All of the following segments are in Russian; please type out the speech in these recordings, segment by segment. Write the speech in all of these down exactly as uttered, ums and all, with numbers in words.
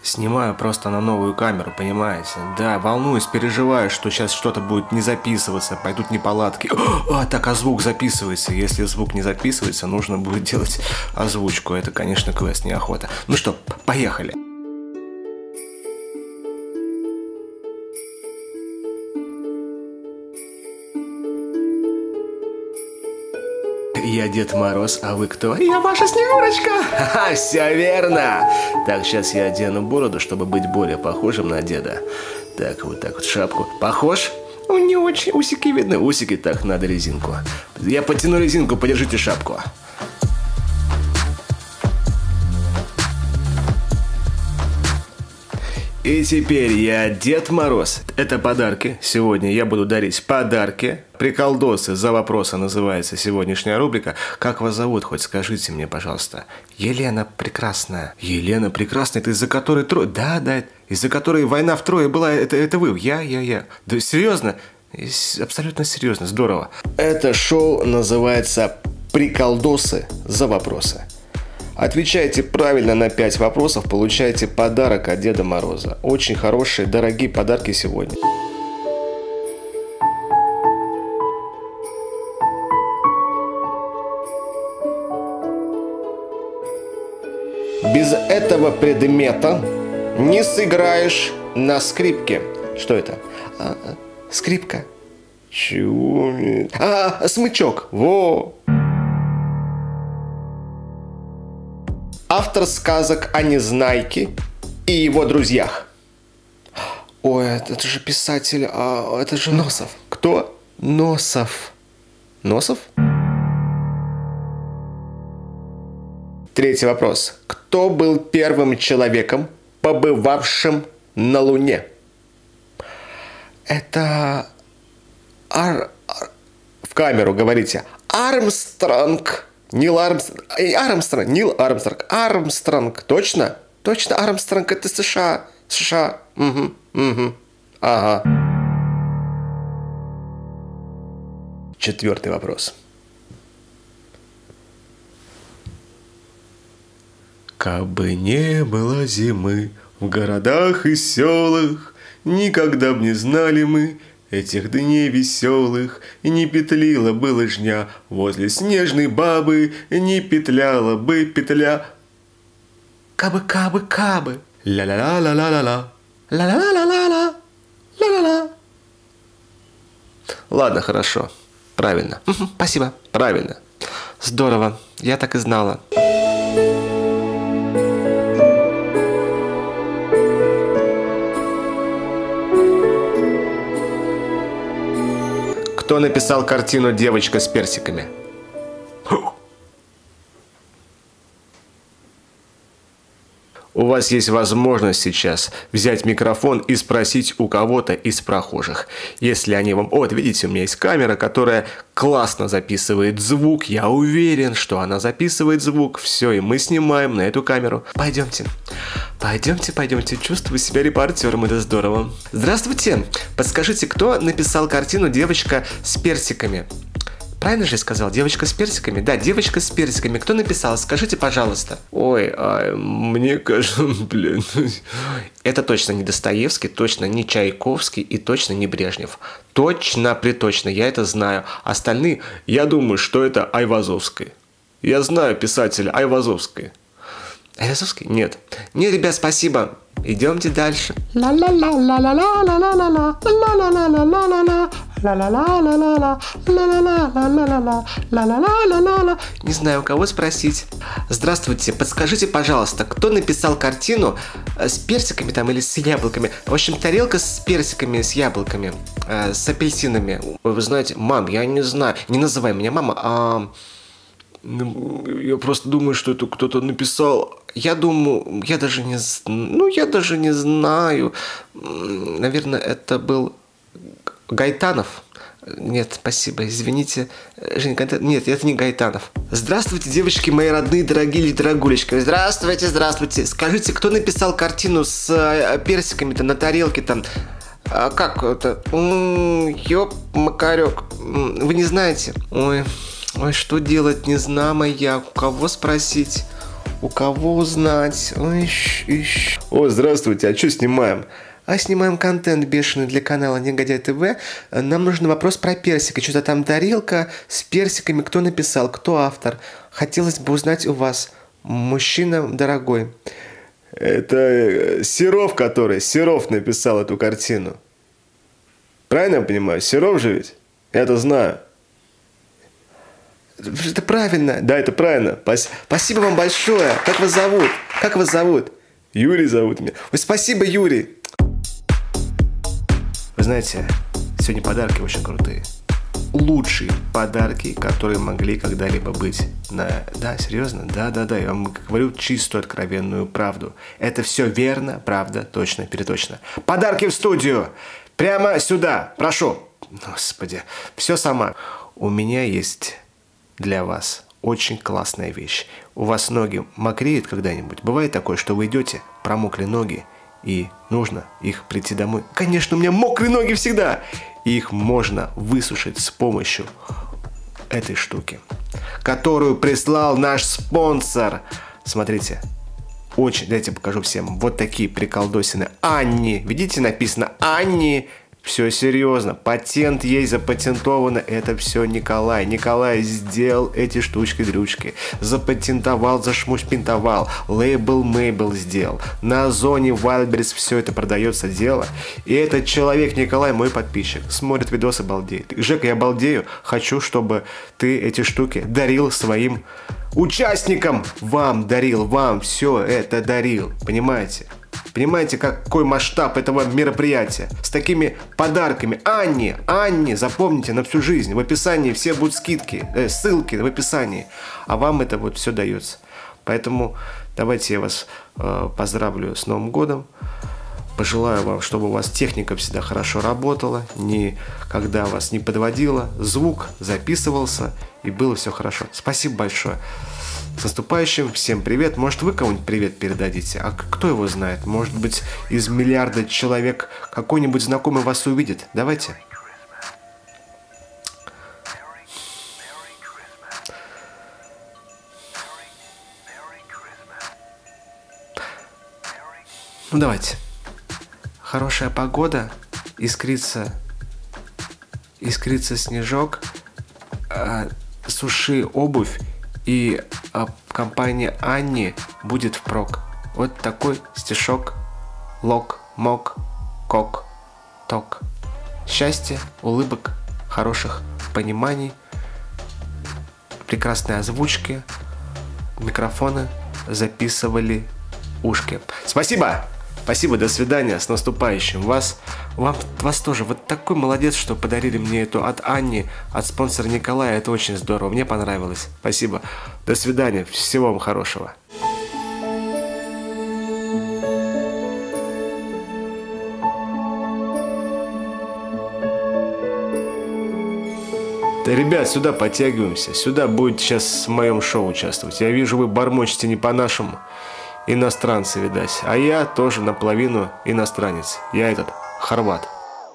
Снимаю просто на новую камеру, понимаете? Да, волнуюсь, переживаю, что сейчас что-то будет не записываться, пойдут неполадки. А, так, а звук записывается. Если звук не записывается, нужно будет делать озвучку. Это, конечно, квест, неохота. Ну что, поехали. Я Дед Мороз, а вы кто? Я ваша Снегурочка! Ха-ха, все верно! Так, сейчас я одену бороду, чтобы быть более похожим на деда. Так, вот так вот шапку. Похож? Ну, не очень. Усики видны. Усики, так, надо резинку. Я потяну резинку, подержите шапку. И теперь я Дед Мороз. Это подарки. Сегодня я буду дарить подарки. Приколдосы за вопросы называется сегодняшняя рубрика. Как вас зовут? Хоть скажите мне, пожалуйста. Елена Прекрасная. Елена Прекрасная, это из-за которой Трое... Да, да, из-за которой война в Трое была. Это, это вы. Я, я, я. Да серьезно? Абсолютно серьезно. Здорово. Это шоу называется «Приколдосы за вопросы». Отвечайте правильно на пять вопросов, получаете подарок от Деда Мороза. Очень хорошие, дорогие подарки сегодня. Без этого предмета не сыграешь на скрипке. Что это? А, скрипка. Чего? А, смычок. Во! Автор сказок о Незнайке и его друзьях. Ой, это же писатель, а, это же Носов. Кто? Носов. Носов? Третий вопрос. Кто был первым человеком, побывавшим на Луне? Это... Ар... Ар... В камеру говорите. Армстронг. Нил Армстронг. Армстронг. Нил Армстронг. Армстронг. Точно? Точно Армстронг. Это США. США. Угу. Угу. Ага. Четвертый вопрос. Кабы не было зимы в городах и селах, никогда б не знали мы этих дней веселых, и не петлила бы лыжня возле снежной бабы, не петляла бы петля. Кабы-кабы-кабы. Ля-ля-ля-ля-ля-ля. Ля-ля-ля-ля-ля. Ля-ля-ля. Ладно, хорошо. Правильно. Спасибо. Правильно. Здорово. Я так и знала. Кто написал картину «Девочка с персиками»? У вас есть возможность сейчас взять микрофон и спросить у кого-то из прохожих. Если они вам... Вот, видите, у меня есть камера, которая классно записывает звук. Я уверен, что она записывает звук. Все, и мы снимаем на эту камеру. Пойдемте. Пойдемте, пойдемте. Чувствую себя репортером, это здорово. Здравствуйте. Подскажите, кто написал картину «Девочка с персиками»? Правильно же я сказал? Девочка с персиками? Да, девочка с персиками. Кто написал? Скажите, пожалуйста. Ой, а, мне кажется, блин. Это точно не Достоевский, точно не Чайковский и точно не Брежнев. Точно, приточно, я это знаю. Остальные, я думаю, что это Айвазовский. Я знаю писателя Айвазовский. Айвазовский? Нет. Нет, ребят, спасибо. Идемте дальше. Не знаю, у кого спросить. Здравствуйте, подскажите, пожалуйста, кто написал картину с персиками там или с яблоками? В общем, тарелка с персиками, с яблоками, с апельсинами. Вы знаете, мам, я не знаю, не называй меня мама, а... Я просто думаю, что это кто-то написал. Я думаю, я даже не, ну, я даже не знаю. Наверное, это был Гайтанов. Нет, спасибо, извините. Женя, нет, это не Гайтанов. Здравствуйте, девочки мои родные, дорогие дорогулечки. Здравствуйте, здравствуйте. Скажите, кто написал картину с персиками-то на тарелке там? А как это? Ёп, макарёк. Вы не знаете? Ой... Ой, что делать, не знаю я, у кого спросить? У кого узнать? Ищ, ищ. О, здравствуйте, а что снимаем? А снимаем контент бешеный для канала Негодяй ТВ. Нам нужен вопрос про персика. Что-то там тарелка с персиками. Кто написал, кто автор? Хотелось бы узнать у вас, мужчина дорогой. Это Серов, который, Серов написал эту картину. Правильно я понимаю? Серов же ведь? Я это знаю. Это правильно. Да, это правильно. Спасибо вам большое. Как вас зовут? Как вас зовут? Юрий зовут меня. Ой, спасибо, Юрий. Вы знаете, сегодня подарки очень крутые. Лучшие подарки, которые могли когда-либо быть. На... Да, серьезно? Да, да, да. Я вам говорю чистую, откровенную правду. Это все верно, правда, точно, переточно. Подарки в студию. Прямо сюда. Прошу. Господи. Все сама. У меня есть для вас очень классная вещь. У вас ноги мокреют когда-нибудь? Бывает такое, что вы идете, промокли ноги, и нужно их прийти домой. Конечно, у меня мокрые ноги всегда. И их можно высушить с помощью этой штуки, которую прислал наш спонсор. Смотрите. Очень, дайте покажу всем. Вот такие приколдосины. Анни. Видите, написано Анни. Все серьезно. Патент есть, запатентовано. Это все Николай. Николай сделал эти штучки-дрючки. Запатентовал, зашмушпинтовал. Лейбл Мейбл сделал. На Озоне Wildberries все это продается дело. И этот человек, Николай, мой подписчик. Смотрит видосы, балдеет. Жека, я балдею. Хочу, чтобы ты эти штуки дарил своим участникам. Вам дарил, вам все это дарил. Понимаете? Понимаете, какой масштаб этого мероприятия? С такими подарками. Анне, Анне, запомните на всю жизнь. В описании все будут скидки, э, ссылки в описании. А вам это вот все дается. Поэтому давайте я вас э, поздравлю с Новым годом. Пожелаю вам, чтобы у вас техника всегда хорошо работала, никогда вас не подводила, звук записывался и было все хорошо. Спасибо большое. С наступающим, всем привет. Может, вы кому-нибудь привет передадите? А кто его знает? Может быть, из миллиарда человек какой-нибудь знакомый вас увидит? Давайте. Ну, давайте. Хорошая погода, искрится, искрится снежок, э, суши обувь, и э, компания Анни будет впрок. Вот такой стишок. Лок, мок, кок, ток. Счастье, улыбок, хороших пониманий, прекрасной озвучки, микрофоны записывали ушки. Спасибо! Спасибо, до свидания, с наступающим. Вас, вам, вас тоже. Вот такой молодец, что подарили мне эту от Анни, от спонсора Николая. Это очень здорово, мне понравилось. Спасибо. До свидания, всего вам хорошего. Да, ребят, сюда подтягиваемся. Сюда будет сейчас в моем шоу участвовать. Я вижу, вы бормочете не по-нашему. Иностранцы, видать. А я тоже наполовину иностранец. Я этот, хорват.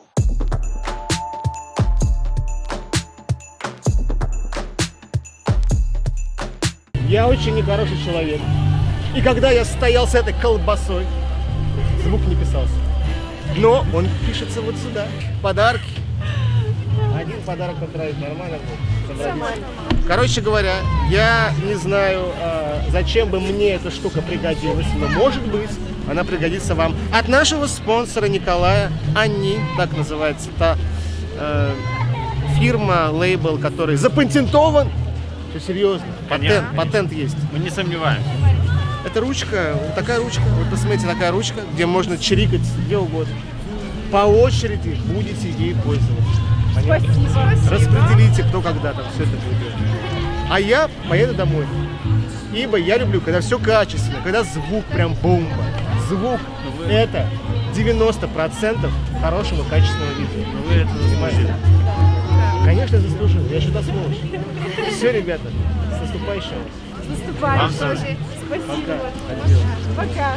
Я очень нехороший человек. И когда я стоял с этой колбасой, звук не писался. Но он пишется вот сюда. Подарки. Один подарок отправить нормально будет. Короче говоря, я не знаю, э, зачем бы мне эта штука пригодилась, но может быть, она пригодится вам. От нашего спонсора Николая, Анни, так называется та э, фирма, лейбл, который запатентован. Все серьезно, патент, патент есть. Мы не сомневаемся. Это ручка, вот такая ручка, вот посмотрите, такая ручка, где можно чирикать где угодно. По очереди будете ей пользоваться. Понятно? Спасибо. Распределите, кто когда там все это будет делать. А я поеду домой. Ибо я люблю, когда все качественно, когда звук прям бомба. Звук – это девяносто процентов хорошего качественного видео. Но вы это заслужили. Конечно, заслужил. Я что-то сволочь. Все, ребята, с наступающим. С наступающим. Спасибо. Пока. Пока.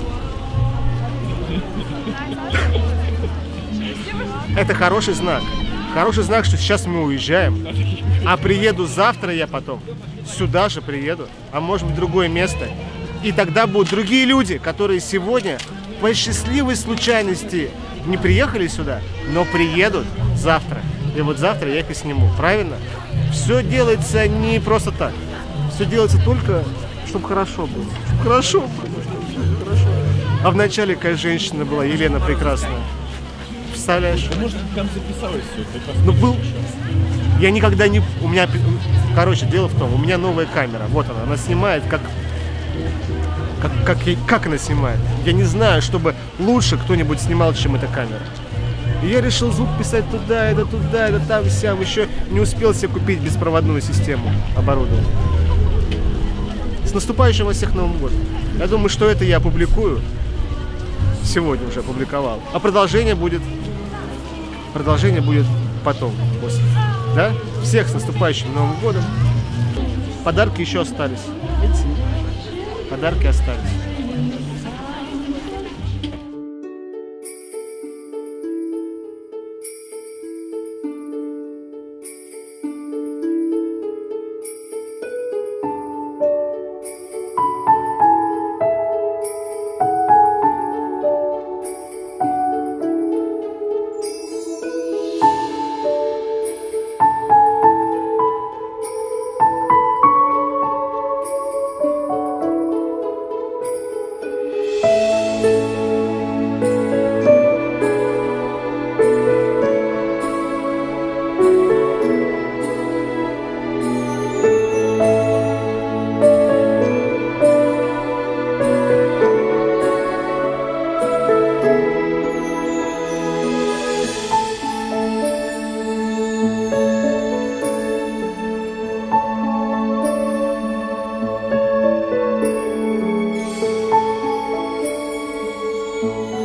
Это хороший знак. Хороший знак, что сейчас мы уезжаем. А приеду завтра я потом. Сюда же приеду. А может быть в другое место. И тогда будут другие люди, которые сегодня по счастливой случайности не приехали сюда, но приедут завтра. И вот завтра я их и сниму, правильно? Все делается не просто так. Все делается только, чтобы хорошо было. Чтобы хорошо было. Чтобы хорошо. А вначале какая женщина была, Елена Прекрасная. Представляешь? Да, может, там записалось все. Ну, был... Я никогда не... У меня... Короче, дело в том, у меня новая камера. Вот она. Она снимает как... Как, как, я- как она снимает? Я не знаю, чтобы лучше кто-нибудь снимал, чем эта камера. И я решил звук писать туда, это туда, это там, сям. Еще не успел себе купить беспроводную систему оборудования. С наступающим вас всех Новым годом. Я думаю, что это я опубликую. Сегодня уже опубликовал. А продолжение будет... Продолжение будет потом. После. Да? Всех с наступающим Новым годом. Подарки еще остались. Видите? Подарки остались. Thank you.